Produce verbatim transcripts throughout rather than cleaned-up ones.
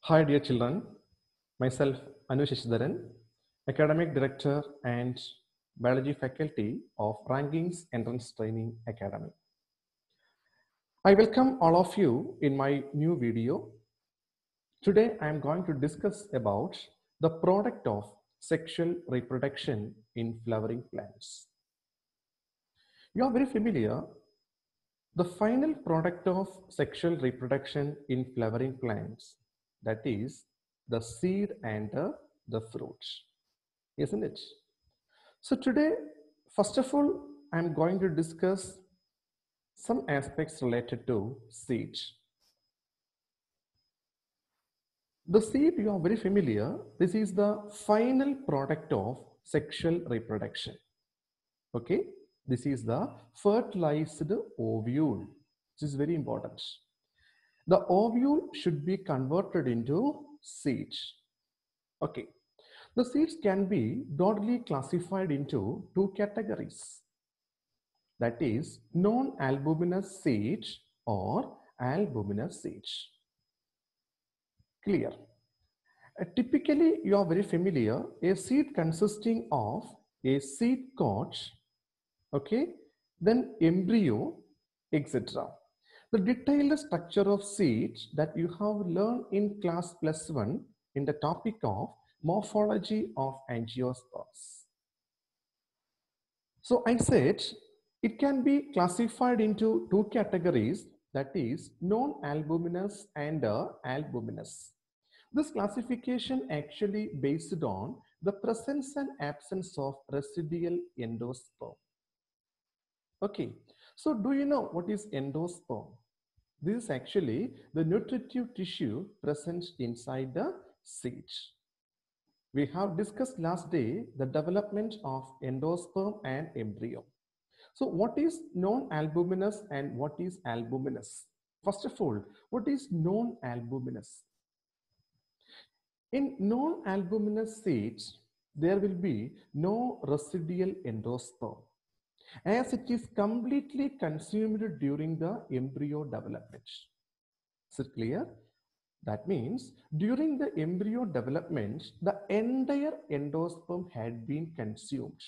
Hi, dear children. Myself, Anu Shashidharan, Academic Director and Biology Faculty of Rankings Entrance Training Academy. I welcome all of you in my new video. Today, I am going to discuss about the product of sexual reproduction in flowering plants. You are very familiar. The final product of sexual reproduction in flowering plants, that is the seed and uh, the fruit, isn't it? So today, first of all, I'm going to discuss some aspects related to seeds. The seed, you are very familiar. This is the final product of sexual reproduction. Okay, this is the fertilized ovule, which is very important. The ovule should be converted into seeds. Okay, the seeds can be broadly classified into two categories. That is non-albuminous seeds or albuminous seeds. Clear? Uh, typically, you are very familiar, a seed consisting of a seed coat, okay, then embryo, et cetera. The detailed structure of seeds that you have learned in class plus one in the topic of morphology of angiosperms. So I said it can be classified into two categories, that is non-albuminous and uh, albuminous. This classification actually based on the presence and absence of residual endosperm. Okay, so do you know what is endosperm? This is actually the nutritive tissue present inside the seed. We have discussed last day the development of endosperm and embryo. So what is non-albuminous and what is albuminous? First of all, what is non-albuminous? In non-albuminous seeds, there will be no residual endosperm, as it is completely consumed during the embryo development. Is it clear? That means during the embryo development, the entire endosperm had been consumed.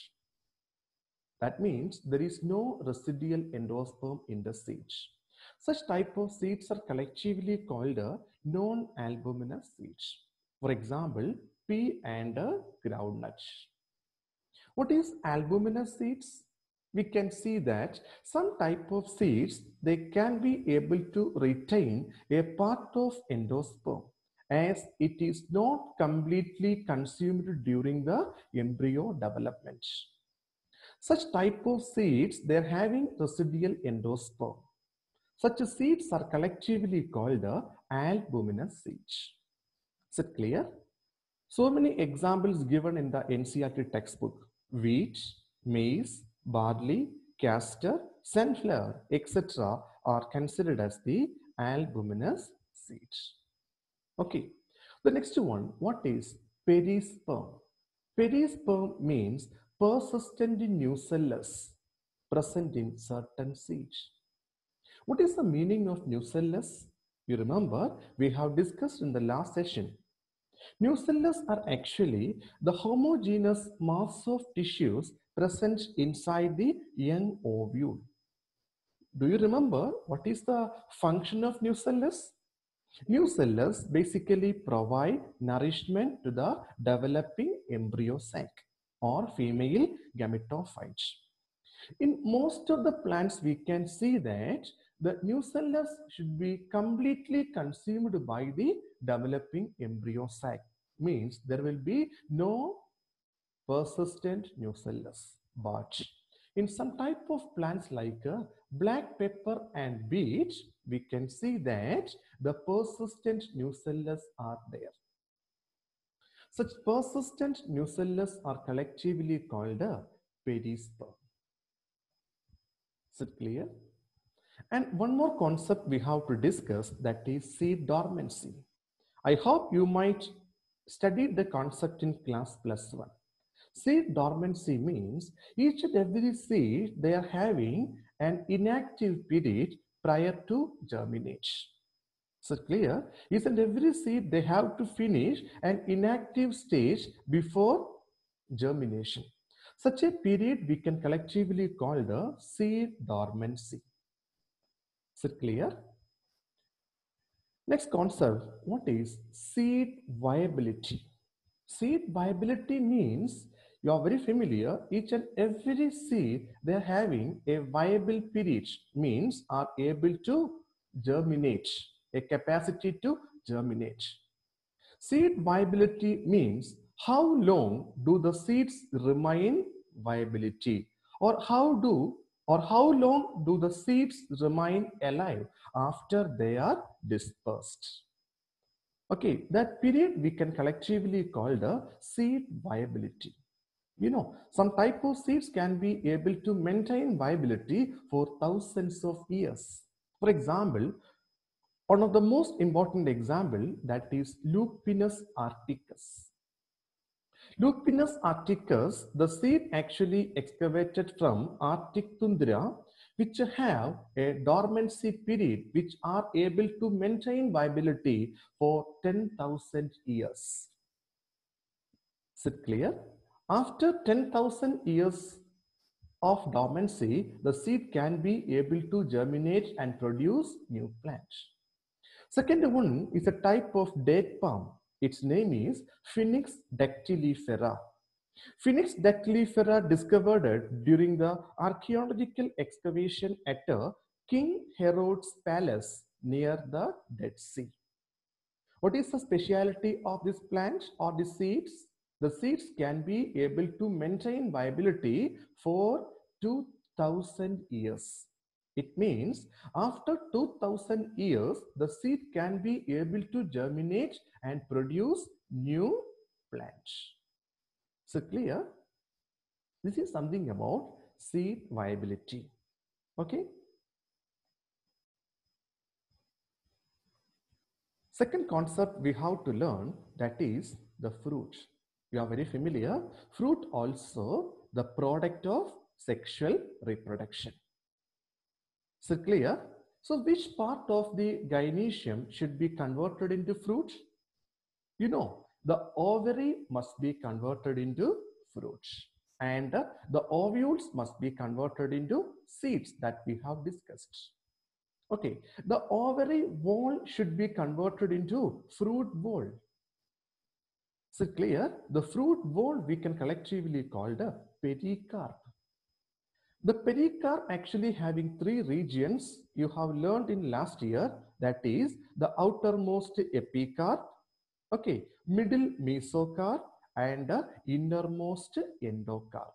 That means there is no residual endosperm in the seeds. Such type of seeds are collectively called non-albuminous seeds. For example, pea and groundnut. What is albuminous seeds? We can see that some type of seeds, they can be able to retain a part of endosperm as it is not completely consumed during the embryo development. Such type of seeds, they are having residual endosperm. Such seeds are collectively called albuminous seeds. Is it clear? So many examples given in the N C E R T textbook: wheat, maize, barley, castor, sunflower, et cetera are considered as the albuminous seeds. Okay, the next one, what is perisperm? Perisperm means persistent nucellus present in certain seeds. What is the meaning of nucellus? You remember we have discussed in the last session. Nucellus are actually the homogeneous mass of tissues present inside the young ovule. Do you remember what is the function of nucellus? Nucellus basically provide nourishment to the developing embryo sac or female gametophyte. In most of the plants, we can see that the nucellus should be completely consumed by the developing embryo sac. Means there will be no persistent nucellus. But in some type of plants like uh, black pepper and beet, we can see that the persistent nucellus are there. Such persistent nucellus are collectively called a perisperm. Is it clear? And one more concept we have to discuss, that is seed dormancy. I hope you might study the concept in class plus one. Seed dormancy means each and every seed, they are having an inactive period prior to germination. So clear? Isn't every seed they have to finish an inactive stage before germination? Such a period we can collectively call the seed dormancy. Is it clear? Next concept, what is seed viability? Seed viability means you are very familiar, each and every seed they are having a viable period, means are able to germinate, a capacity to germinate. Seed viability means how long do the seeds remain viability, or how do or how long do the seeds remain alive after they are dispersed. Okay, that period we can collectively call the seed viability. You know, some type of seeds can be able to maintain viability for thousands of years. For example, one of the most important example, that is Lupinus articus. Lupinus articus, the seed actually excavated from Arctic tundra, which have a dormancy period, which are able to maintain viability for ten thousand years. Is it clear? After ten thousand years of dormancy, the seed can be able to germinate and produce new plants. Second one is a type of date palm. Its name is Phoenix dactylifera. Phoenix dactylifera discovered during the archaeological excavation at King Herod's palace near the Dead Sea. What is the speciality of this plant or the seeds? The seeds can be able to maintain viability for two thousand years. It means after two thousand years, the seed can be able to germinate and produce new plants. So clear? This is something about seed viability. Okay. Second concept we have to learn, that is the fruit. You are very familiar. Fruit also the product of sexual reproduction. So clear? So which part of the gynoecium should be converted into fruit? You know, the ovary must be converted into fruit, and the ovules must be converted into seeds that we have discussed. Okay, the ovary wall should be converted into fruit wall. So clear? The fruit wall we can collectively call the pericarp. The pericarp actually having three regions you have learned in last year, that is the outermost epicarp, okay, middle mesocarp, and the innermost endocarp.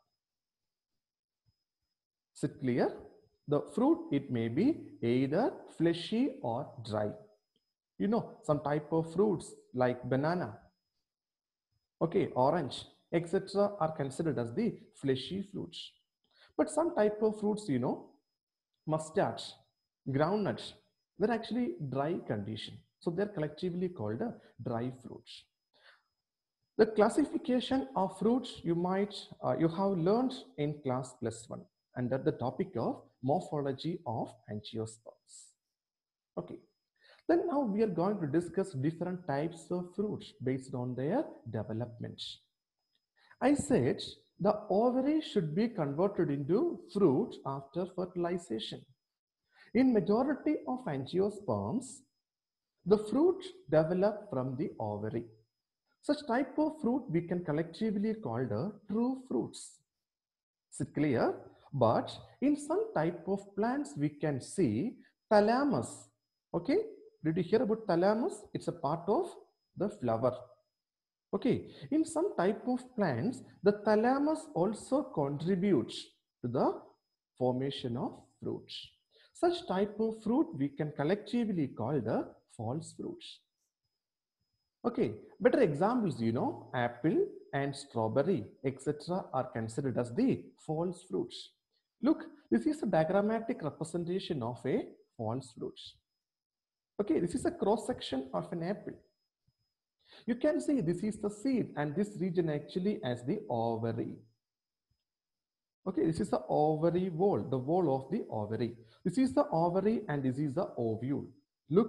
Is it clear? The fruit, it may be either fleshy or dry. You know, some type of fruits like banana, okay, orange, et cetera are considered as the fleshy fruits. But some type of fruits, you know, mustards, groundnuts, they're actually dry condition. So they're collectively called uh, dry fruits. The classification of fruits you might, uh, you have learned in class plus one under the topic of morphology of angiosperms. Okay. Then now we are going to discuss different types of fruits based on their development. I said the ovary should be converted into fruit after fertilization. In majority of angiosperms, the fruit develop from the ovary. Such type of fruit we can collectively call the true fruits. Is it clear? But in some type of plants we can see thalamus. Okay, did you hear about thalamus? It's a part of the flower. Okay, in some type of plants, the thalamus also contributes to the formation of fruits. Such type of fruit we can collectively call the false fruits. Okay, better examples, you know, apple and strawberry, et cetera are considered as the false fruits. Look, this is a diagrammatic representation of a false fruit. Okay, this is a cross section of an apple. You can see this is the seed and this region actually as the ovary. Okay, this is the ovary wall, the wall of the ovary. This is the ovary and this is the ovule. Look,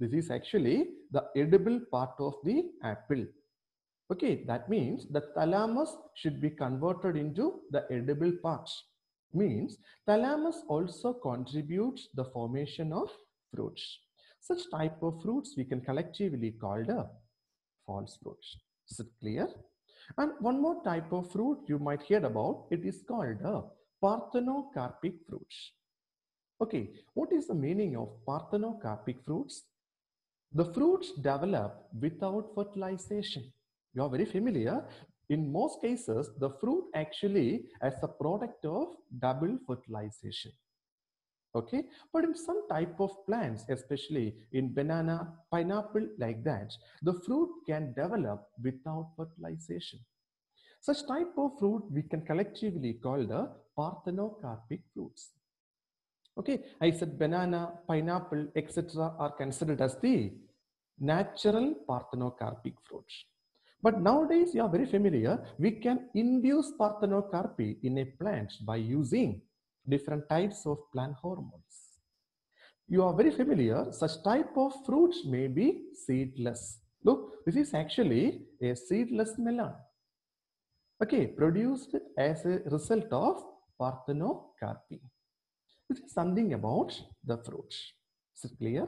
This is actually the edible part of the apple. Okay, that means the thalamus should be converted into the edible parts. Means thalamus also contributes the formation of fruits. Such type of fruits we can collectively call the false fruits. Is it clear? And one more type of fruit you might hear about, it is called the parthenocarpic fruits. Okay, what is the meaning of parthenocarpic fruits? The fruits develop without fertilization. You are very familiar. In most cases, the fruit actually as a product of double fertilization. Okay, but in some type of plants, especially in banana, pineapple, like that, the fruit can develop without fertilization. Such type of fruit we can collectively call the parthenocarpic fruits. Okay, I said banana, pineapple, et cetera are considered as the natural parthenocarpic fruits. But nowadays, you are very familiar, we can induce parthenocarpy in a plant by using different types of plant hormones. You are very familiar, such type of fruits may be seedless. Look, this is actually a seedless melon. Okay, produced as a result of parthenocarpy. This is something about the fruits. Is it clear?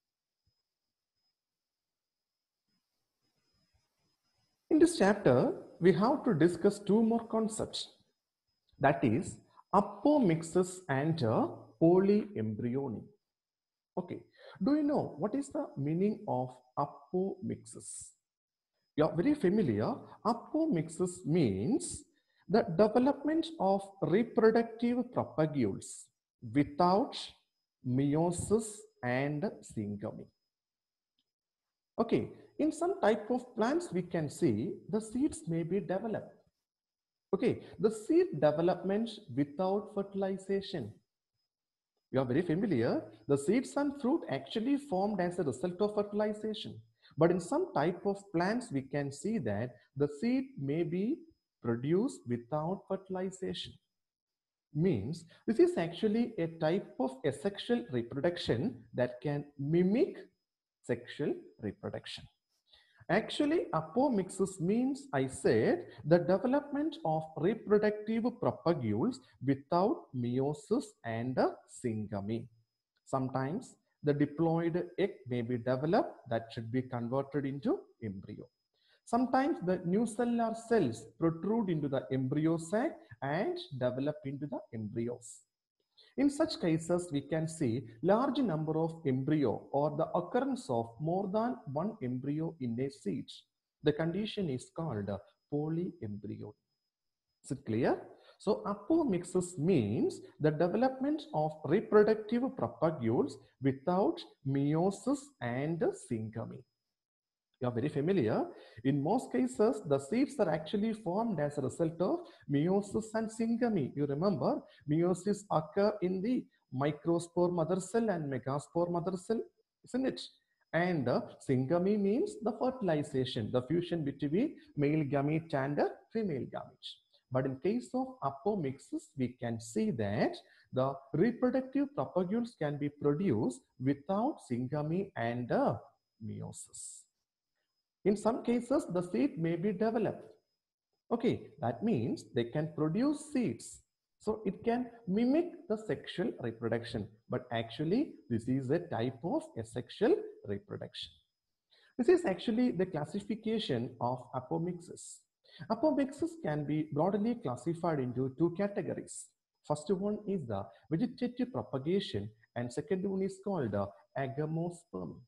In this chapter, we have to discuss two more concepts. That is apomixis and polyembryony. Okay, do you know what is the meaning of apomixis? You are very familiar. Apomixis means the development of reproductive propagules without meiosis and syngamy. Okay, in some type of plants we can see the seeds may be developed. Okay, the seed development without fertilization. You are very familiar. The seeds and fruit actually formed as a result of fertilization. But in some type of plants, we can see that the seed may be produced without fertilization. Means this is actually a type of asexual reproduction that can mimic sexual reproduction. Actually, apomixis means, I said, the development of reproductive propagules without meiosis and syngamy. Sometimes the diploid egg may be developed that should be converted into embryo. Sometimes the nucellular cells protrude into the embryo sac and develop into the embryos. In such cases, we can see large number of embryo or the occurrence of more than one embryo in a seed. The condition is called polyembryo. Is it clear? So apomixis means the development of reproductive propagules without meiosis and syngamy. You are very familiar. In most cases, the seeds are actually formed as a result of meiosis and syngamy. You remember, meiosis occur in the microspore mother cell and megaspore mother cell, isn't it? And uh, syngamy means the fertilization, the fusion between male gamete and uh, female gamete. But in case of apomixis, we can see that the reproductive propagules can be produced without syngamy and uh, meiosis. In some cases, the seed may be developed. Okay, that means they can produce seeds. So it can mimic the sexual reproduction, but actually this is a type of asexual reproduction. This is actually the classification of apomixis. Apomixis can be broadly classified into two categories. First one is the vegetative propagation and second one is called the agamospermy.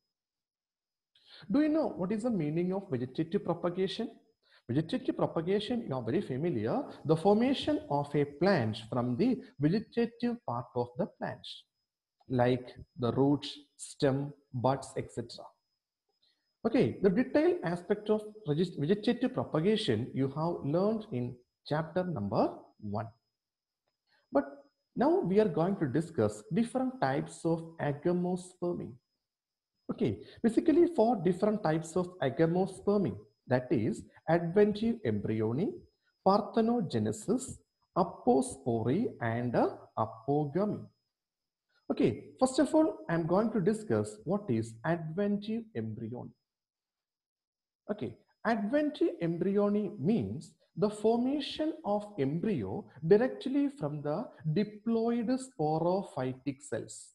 Do you know what is the meaning of vegetative propagation? Vegetative propagation, you are very familiar, the formation of a plant from the vegetative part of the plant, like the roots, stem, buds, et cetera. Okay, the detailed aspect of vegetative propagation you have learned in chapter number one. But now we are going to discuss different types of agamospermy. Okay, basically four different types of agamospermy, that is adventive embryony, parthenogenesis, apospory and apogamy. Okay, first of all, I'm going to discuss what is adventive embryony. Okay, adventive embryony means the formation of embryo directly from the diploid sporophytic cells.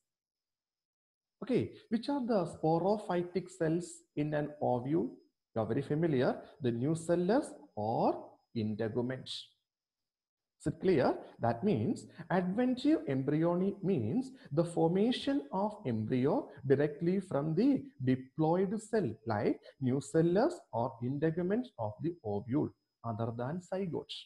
Okay, which are the sporophytic cells in an ovule? You are very familiar, the nucellus or integuments. Is it clear? That means adventive embryony means the formation of embryo directly from the diploid cell like nucellus or integuments of the ovule other than zygotes.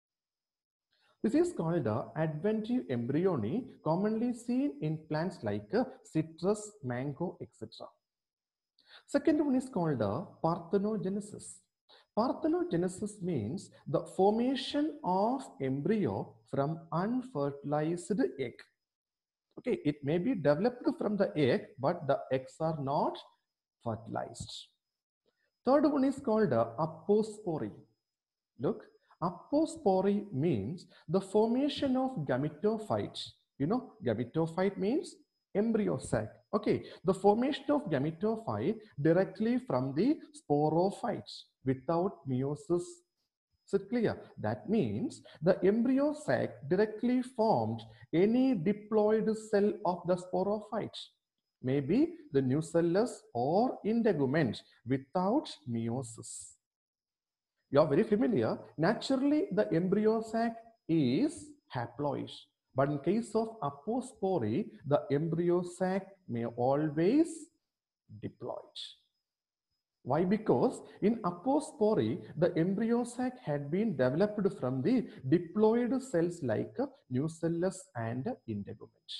This is called the adventive embryony, commonly seen in plants like uh, citrus, mango, et cetera. Second one is called the parthenogenesis. Parthenogenesis means the formation of embryo from unfertilized egg. Okay, it may be developed from the egg, but the eggs are not fertilized. Third one is called the apospory. Look, apospory means the formation of gametophyte. You know, gametophyte means embryo sac. Okay, the formation of gametophyte directly from the sporophytes without meiosis. Is it clear? That means the embryo sac directly formed any diploid cell of the sporophyte, maybe the nucellus or integument without meiosis. You are very familiar. Naturally, the embryo sac is haploid. But in case of apospory, the embryo sac may always diploid. Why? Because in apospory, the embryo sac had been developed from the diploid cells like nucellus and integument.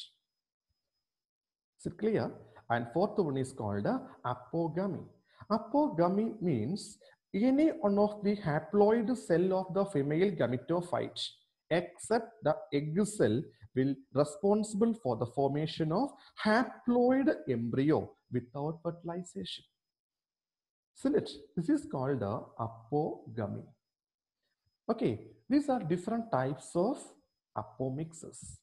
Is it clear? And fourth one is called apogamy. Apogamy means any one of the haploid cell of the female gametophyte except the egg cell will responsible for the formation of haploid embryo without fertilization. Isn't it? This is called the apogamy. Okay, these are different types of apomixes.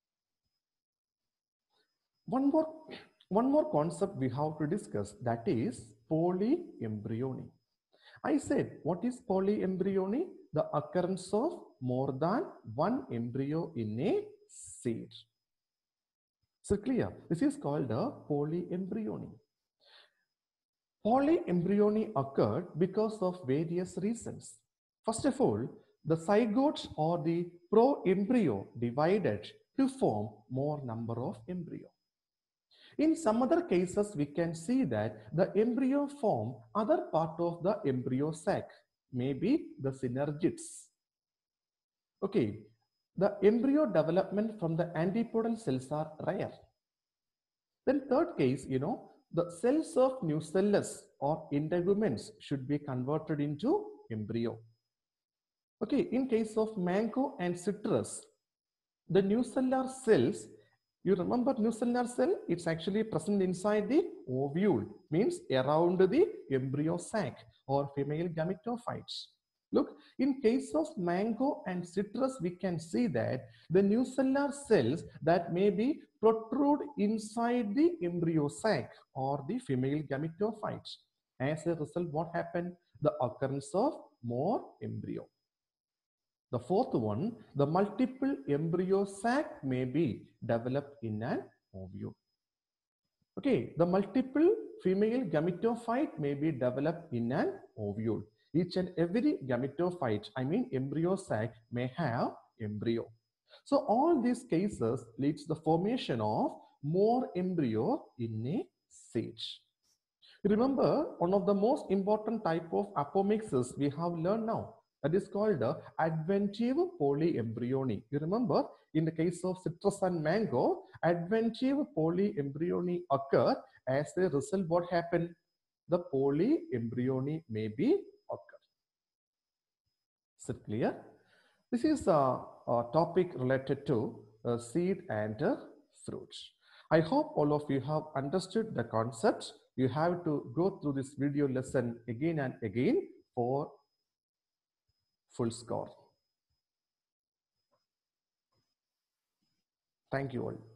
One more, one more concept we have to discuss, that is polyembryony. I said, what is polyembryony? The occurrence of more than one embryo in a seed. So clear, this is called a polyembryony. Polyembryony occurred because of various reasons. First of all, the zygote or the proembryo divided to form more number of embryo. In some other cases, we can see that the embryo form other part of the embryo sac, maybe the synergids. Okay, the embryo development from the antipodal cells are rare. Then third case, you know, the cells of nucellus or integuments should be converted into embryo. Okay, in case of mango and citrus, the nucellar cells, you remember nucellar cell, it's actually present inside the ovule, means around the embryo sac or female gametophytes. Look, in case of mango and citrus, we can see that the nucellar cells that may be protrude inside the embryo sac or the female gametophytes. As a result, what happened? The occurrence of more embryo. The fourth one, the multiple embryo sac may be developed in an ovule. Okay, the multiple female gametophyte may be developed in an ovule. Each and every gametophyte, I mean embryo sac, may have embryo. So all these cases leads to the formation of more embryo in a seed. Remember, one of the most important type of apomixes we have learned now. That is called the adventive polyembryony. You remember, in the case of citrus and mango, adventive polyembryony occur. As a result, what happened? The polyembryony may be occur. Is it clear? This is a, a topic related to uh, seed and uh, fruits. I hope all of you have understood the concept. You have to go through this video lesson again and again for full score. Thank you all.